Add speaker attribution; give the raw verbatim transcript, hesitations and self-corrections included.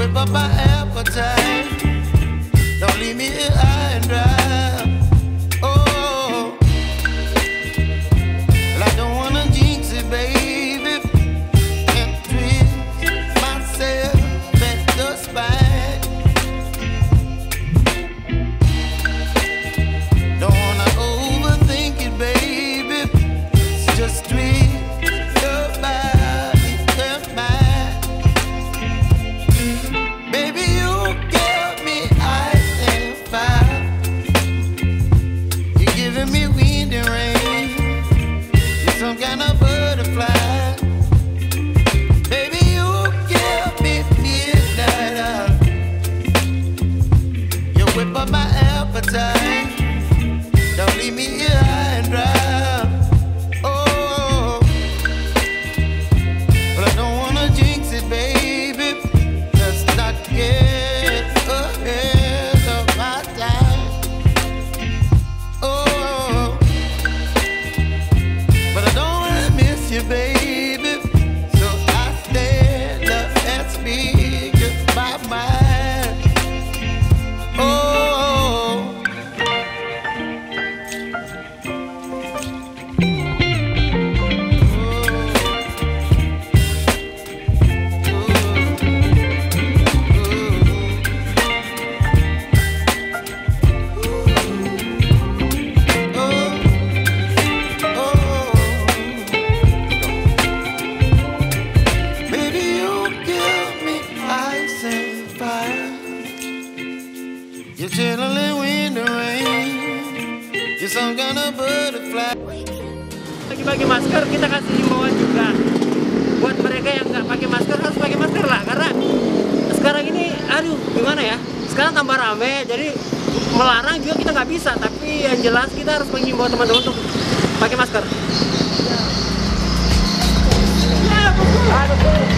Speaker 1: whip up my appetite. Don't leave me here high and dry. Oh, well, I don't wanna jinx it, baby, and twist myself at the spine. Don't wanna overthink it, baby. It's just twist your body and mine. Baby, you give me ice and fire. You're giving me wind and rain. You're some kind of butterfly. Baby, you give me midnight oil. You whip up my appetite. Don't leave me here high and dry. Oh, but I don't wanna jinx it, baby. Let's not get ahead of my time. Oh, but I don't wanna miss you, baby. So I stand up and speak my mind. Oh.
Speaker 2: Bagi-bagi masker, kita kasih himbauan juga buat mereka yang nggak pakai masker, harus pakai masker lah, karena sekarang ini aduh gimana ya, sekarang tambah rame, jadi melarang juga kita nggak bisa, tapi yang jelas kita harus menghimbau teman-teman untuk pakai masker. Ya, betul.